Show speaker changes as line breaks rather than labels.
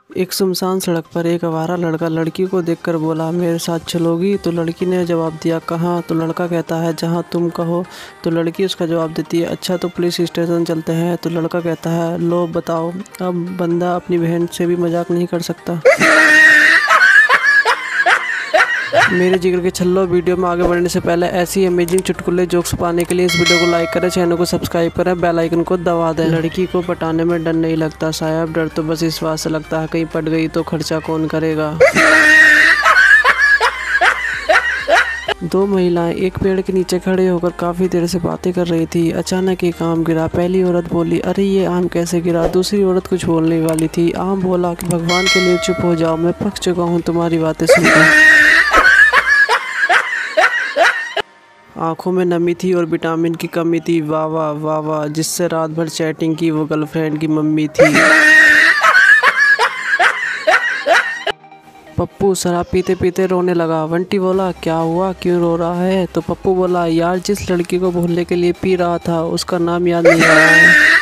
एक सुनसान सड़क पर एक आवारा लड़का लड़की को देखकर बोला, मेरे साथ चलोगी? तो लड़की ने जवाब दिया, कहाँ? तो लड़का कहता है, जहाँ तुम कहो। तो लड़की उसका जवाब देती है, अच्छा तो पुलिस स्टेशन चलते हैं। तो लड़का कहता है, लो बताओ, अब बंदा अपनी बहन से भी मजाक नहीं कर सकता। मेरे जिगर के छल्लो, वीडियो में आगे बढ़ने से पहले ऐसी अमेजिंग चुटकुले जोक्स पाने के लिए इस वीडियो को लाइक करें, चैनल को सब्सक्राइब करें, बेल आइकन को दबा दें। लड़की को पटाने में डर नहीं लगता साहब, डर तो बस इस बात से लगता है कहीं पट गई तो खर्चा कौन करेगा। दो महिलाएं एक पेड़ के नीचे खड़े होकर काफी देर से बातें कर रही थी। अचानक एक आम गिरा। पहली औरत बोली, अरे ये आम कैसे गिरा? दूसरी औरत कुछ बोलने वाली थी। आम बोला कि भगवान के लिए चुप हो जाओ, मैं पक चुका हूँ तुम्हारी बातें सुनकर। आंखों में नमी थी और विटामिन की कमी थी। वाह वाह वाह वाह, जिससे रात भर चैटिंग की वो गर्लफ्रेंड की मम्मी थी। पप्पू शराब पीते पीते रोने लगा। बंटी बोला, क्या हुआ, क्यों रो रहा है? तो पप्पू बोला, यार जिस लड़की को भूलने के लिए पी रहा था उसका नाम याद नहीं आ रहा है।